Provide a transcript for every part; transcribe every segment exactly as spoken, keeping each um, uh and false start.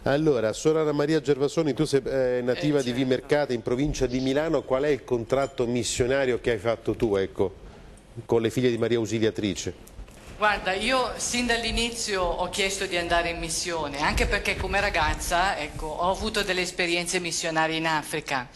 Allora, sorella Maria Gervasoni, tu sei eh, nativa eh, certo. di Vimercate, in provincia di Milano. Qual è il contratto missionario che hai fatto tu, ecco, con le figlie di Maria Ausiliatrice? Guarda, io sin dall'inizio ho chiesto di andare in missione, anche perché come ragazza, ecco, ho avuto delle esperienze missionarie in Africa.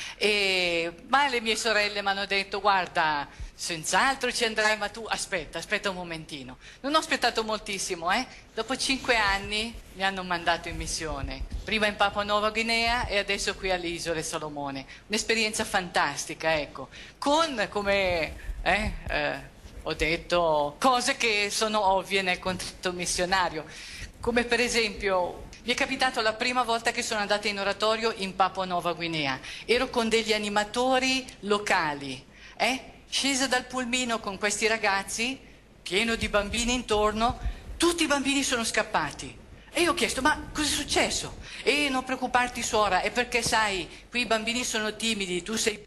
E, ma le mie sorelle mi hanno detto, guarda, senz'altro ci andrai, ma tu aspetta, aspetta un momentino. Non ho aspettato moltissimo, eh? Dopo cinque anni mi hanno mandato in missione, prima in Papua Nuova Guinea e adesso qui alle Isole Salomone. Un'esperienza fantastica, ecco, con come... Eh, eh, ho detto cose che sono ovvie nel contratto missionario, come per esempio mi è capitato la prima volta che sono andata in oratorio in Papua Nuova Guinea, ero con degli animatori locali, eh? Scesa dal pulmino con questi ragazzi, pieno di bambini intorno, tutti i bambini sono scappati. E io ho chiesto, ma cosa è successo? E non preoccuparti suora, è perché sai, qui i bambini sono timidi, tu sei...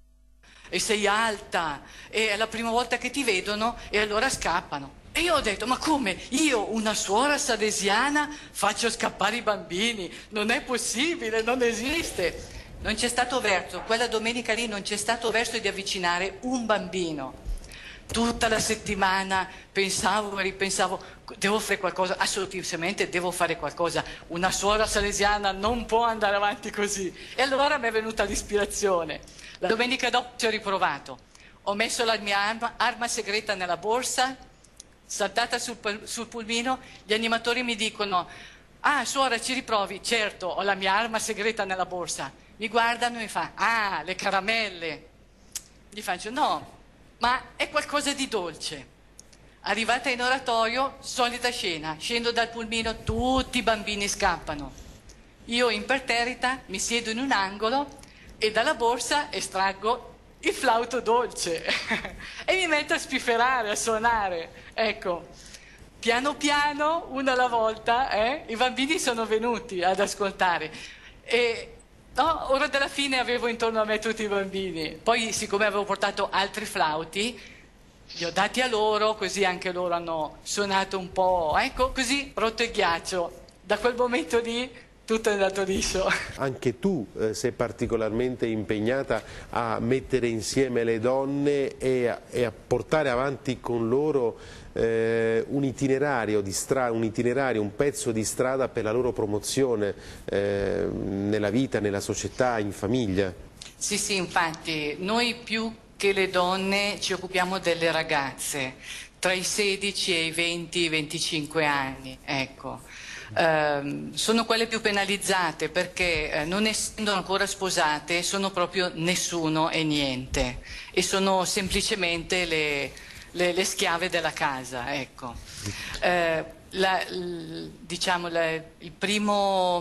e sei alta, e è la prima volta che ti vedono e allora scappano. E io ho detto, ma come? Io, una suora salesiana, faccio scappare i bambini? Non è possibile, non esiste. Non c'è stato verso, quella domenica lì non c'è stato verso di avvicinare un bambino. Tutta la settimana pensavo e ripensavo, devo fare qualcosa, assolutamente devo fare qualcosa, una suora salesiana non può andare avanti così. E allora mi è venuta l'ispirazione. La domenica dopo ci ho riprovato, ho messo la mia arma, arma segreta nella borsa, saltata sul, sul pulmino, gli animatori mi dicono, ah suora ci riprovi? Certo, ho la mia arma segreta nella borsa. Mi guardano e mi fa, ah le caramelle. Gli faccio, no, ma è qualcosa di dolce. Arrivata in oratorio, solita scena, scendo dal pulmino, tutti i bambini scappano. Io imperterrita mi siedo in un angolo e dalla borsa estraggo il flauto dolce e mi metto a spifferare, a suonare. Ecco, piano piano, una alla volta, eh, i bambini sono venuti ad ascoltare. E no, ora della fine avevo intorno a me tutti i bambini. Poi, siccome avevo portato altri flauti, li ho dati a loro, così anche loro hanno suonato un po'. Ecco, così rotto il ghiaccio. Da quel momento lì tutto è andato liscio. Anche tu eh, sei particolarmente impegnata a mettere insieme le donne e a, e a portare avanti con loro eh, un itinerario di strada, un itinerario, un pezzo di strada per la loro promozione eh, nella vita, nella società, in famiglia. Sì, sì, infatti, noi più che le donne ci occupiamo delle ragazze, tra i sedici e i venti venticinque anni, ecco. Uh, sono quelle più penalizzate perché uh, non essendo ancora sposate sono proprio nessuno e niente e sono semplicemente le, le, le schiave della casa, ecco. Uh, la, l, diciamo la, il primo,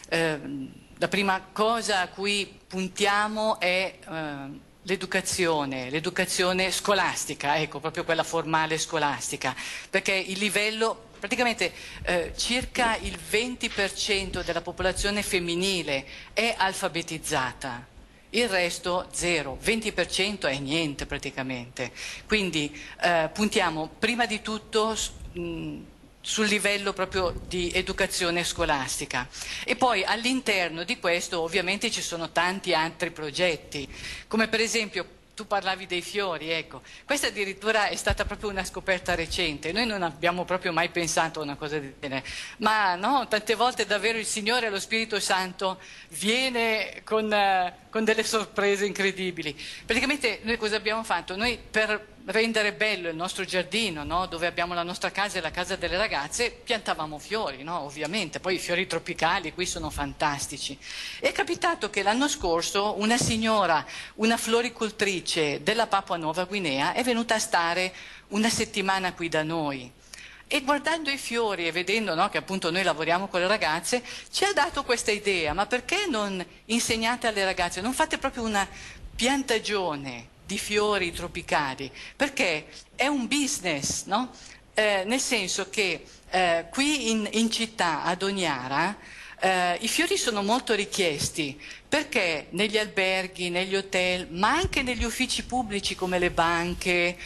uh, la prima cosa a cui puntiamo è uh, l'educazione, l'educazione scolastica, ecco, proprio quella formale scolastica, perché il livello praticamente eh, circa il venti per cento della popolazione femminile è alfabetizzata, il resto zero, venti per cento è niente praticamente. Quindi eh, puntiamo prima di tutto mh, sul livello proprio di educazione scolastica e poi all'interno di questo ovviamente ci sono tanti altri progetti, come per esempio tu parlavi dei fiori, ecco, questa addirittura è stata proprio una scoperta recente, noi non abbiamo proprio mai pensato a una cosa del genere, ma no, tante volte davvero il Signore, lo Spirito Santo, viene con, uh, con delle sorprese incredibili. Praticamente noi cosa abbiamo fatto? Noi per rendere bello il nostro giardino, no? Dove abbiamo la nostra casa e la casa delle ragazze, piantavamo fiori, no? Ovviamente, poi i fiori tropicali qui sono fantastici. È capitato che l'anno scorso una signora, una floricoltrice della Papua Nuova Guinea, è venuta a stare una settimana qui da noi. E guardando i fiori e vedendo, no, che appunto noi lavoriamo con le ragazze, ci ha dato questa idea, ma perché non insegnate alle ragazze, non fate proprio una piantagione di fiori tropicali, perché è un business, no? Eh, nel senso che eh, qui in, in città, ad Honiara, eh, i fiori sono molto richiesti, perché negli alberghi, negli hotel, ma anche negli uffici pubblici come le banche,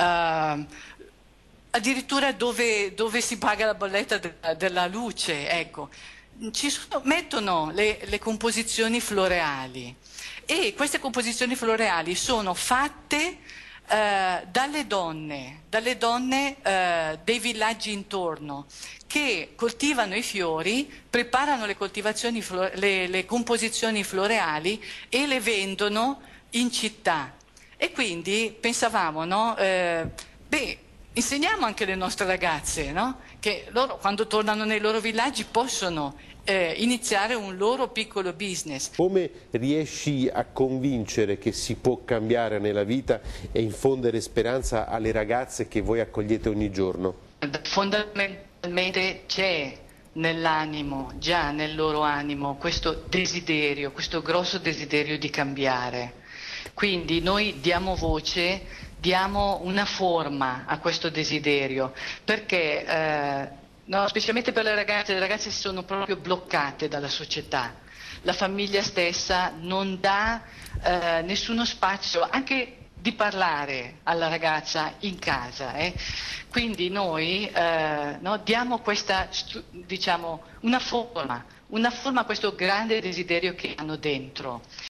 eh, addirittura dove, dove si paga la bolletta de, della luce, ecco. ci sono, mettono le, le composizioni floreali e queste composizioni floreali sono fatte eh, dalle donne, dalle donne eh, dei villaggi intorno, che coltivano i fiori, preparano le, coltivazioni le, le composizioni floreali e le vendono in città. E quindi pensavamo, no? Eh, beh, insegniamo anche alle nostre ragazze, no? Che loro quando tornano nei loro villaggi possono eh, iniziare un loro piccolo business. Come riesci a convincere che si può cambiare nella vita e infondere speranza alle ragazze che voi accogliete ogni giorno? Fondamentalmente c'è nell'animo, già nel loro animo, questo desiderio, questo grosso desiderio di cambiare. Quindi noi diamo voce, diamo una forma a questo desiderio, perché eh, no, specialmente per le ragazze, le ragazze sono proprio bloccate dalla società. La famiglia stessa non dà eh, nessuno spazio anche di parlare alla ragazza in casa. Eh. Quindi noi eh, no, diamo questa, diciamo, una forma, una forma a questo grande desiderio che hanno dentro.